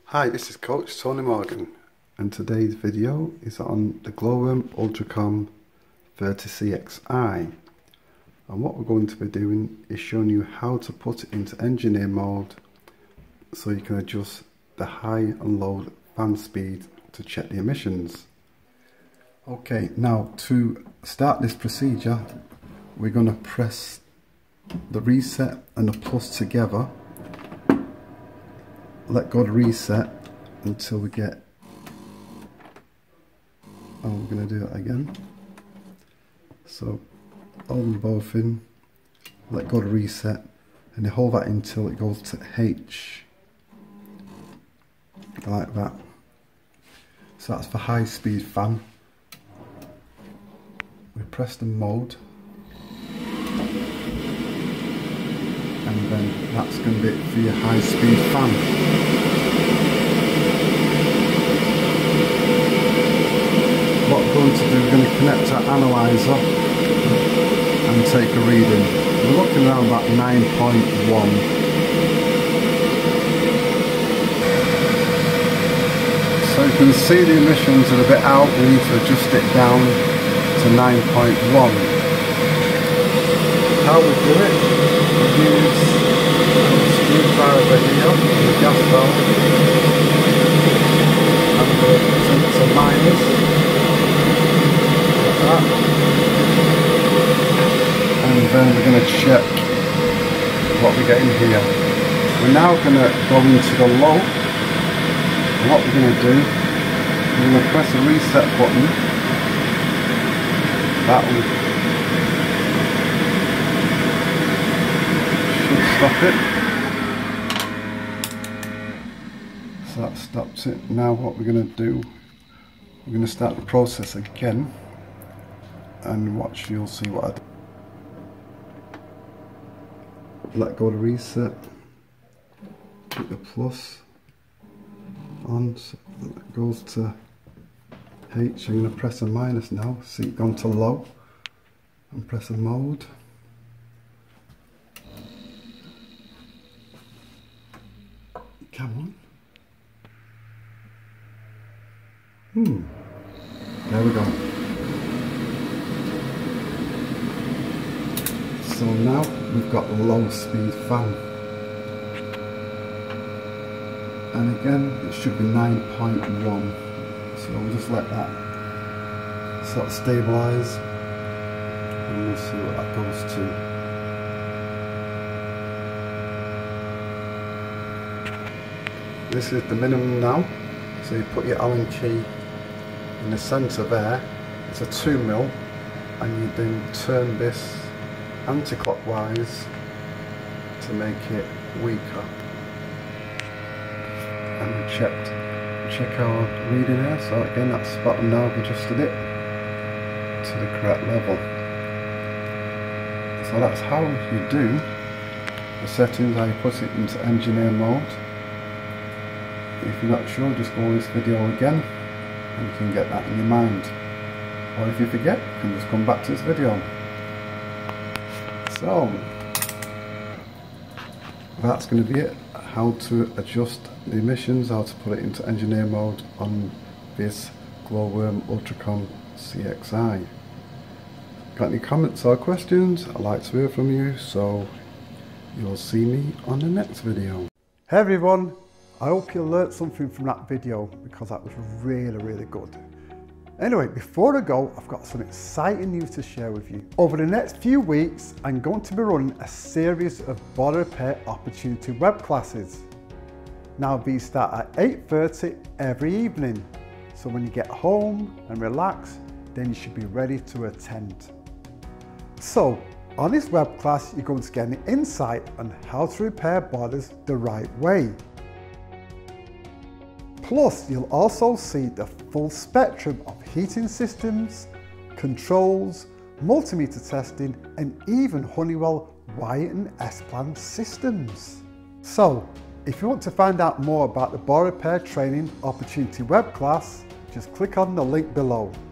Hi, this is Coach Tony Morgan, and today's video is on the Glowworm Ultracom 30CXi. And what we're going to be doing is showing you how to put it into engineer mode so you can adjust the high and low fan speed to check the emissions. Okay, now to start this procedure, we're going to press the reset and the plus together. Let go of the reset until we get, and we're going to do it again. So hold them both in, let go of the reset, and you hold that until it goes to H, like that. So that's for high speed fan. We press the mode, and then that's going to be it for your high speed fan. What we're going to do, we're going to connect our analyzer and take a reading. We're looking around about 9.1. So you can see the emissions are a bit out, we need to adjust it down to 9.1. How we do it, we use a screwdriver here, the gas valve, and we'll put it to minus. Like that. And then we're going to check what we get in here. We're now going to go into the low. And what we're going to do, we're going to press the reset button. That will should stop it. So that stops it. Now what we're going to do, we're going to start the process again, and watch, you'll see what I do. Let go of the reset, put the plus on, so it goes to H. I'm going to press a minus now, see it gone to low, and press a mode. Come on. There we go. So now we've got a low speed fan. And again, it should be 9.1. So we'll just let that sort of stabilise. And we'll see what that goes to. This is the minimum now. So you put your Allen key in the centre there. It's a 2mm, and you then turn this anti-clockwise to make it weaker. And we check our reading here. So again, that's spot on now. I've adjusted it to the correct level. So that's how you do the settings, how you put it into engineer mode. If you're not sure, just go over this video again and you can get that in your mind. Or if you forget, you can just come back to this video. So that's going to be it. How to adjust the emissions, how to put it into engineer mode on this Glowworm Ultracom CXi. Got any comments or questions? I'd like to hear from you, so you'll see me on the next video. Hey everyone, I hope you learnt something from that video, because that was really good. Anyway, before I go, I've got some exciting news to share with you. Over the next few weeks, I'm going to be running a series of boiler repair opportunity web classes. Now these start at 8:30 every evening. So when you get home and relax, then you should be ready to attend. So on this web class, you're going to get an insight on how to repair boilers the right way. Plus, you'll also see the full spectrum of heating systems, controls, multimeter testing, and even Honeywell waaier and S-plan systems. So, if you want to find out more about the boiler repair training opportunity web class, just click on the link below.